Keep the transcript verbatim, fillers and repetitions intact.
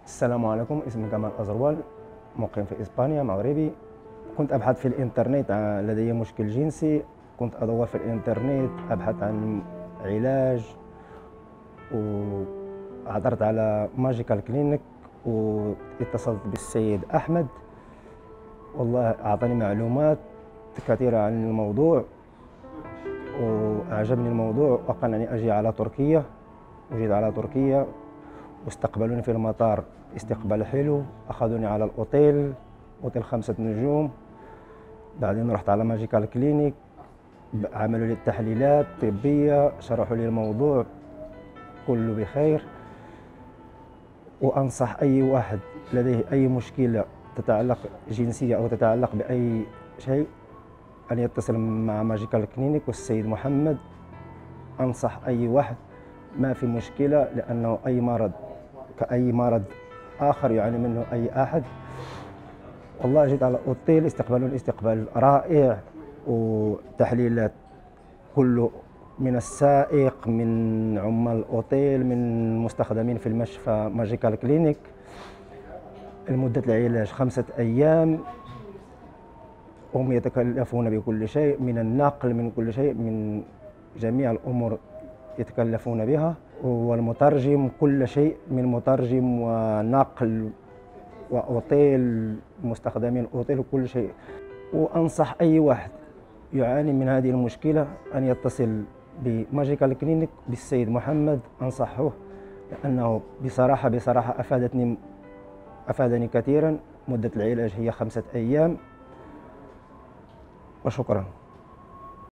السلام عليكم. اسمي كمال أزروال، مقيم في إسبانيا، مغربي. كنت أبحث في الإنترنت عن لدي مشكل جنسي. كنت أدور في الإنترنت أبحث عن علاج، وعثرت على ماجيكال كلينيك واتصلت بالسيد أحمد. والله أعطاني معلومات كثيرة عن الموضوع وأعجبني الموضوع وأقنعني أجي على تركيا. وجيت على تركيا واستقبلوني في المطار استقبال حلو، أخذوني على الأوتيل، أوتيل خمسة نجوم. بعدين رحت على ماجيكال كلينيك، عملوا لي التحليلات الطبية، شرحوا لي الموضوع كله بخير. وأنصح أي واحد لديه أي مشكلة تتعلق جنسية أو تتعلق بأي شيء أن يتصل مع ماجيكال كلينيك والسيد محمد. أنصح أي واحد، ما في مشكلة، لأنه أي مرض كأي مرض آخر يعاني منه أي أحد. والله جيت على الأوتيل استقبلوني استقبال رائع، وتحليلات كله من السائق، من عمال الأوتيل، من مستخدمين في المشفى ماجيكال كلينيك. المدة العلاج خمسة أيام، هم يتكلفون بكل شيء، من النقل، من كل شيء، من جميع الأمور يتكلفون بها، والمترجم كل شيء، من مترجم ونقل وأوتيل، مستخدمين أوتيل وكل شيء. وأنصح أي واحد يعاني من هذه المشكلة أن يتصل بماجيكال كلينيك بالسيد محمد. أنصحه لأنه بصراحة بصراحة أفادتني أفادني كثيرا. مدة العلاج هي خمسة أيام، وشكرا.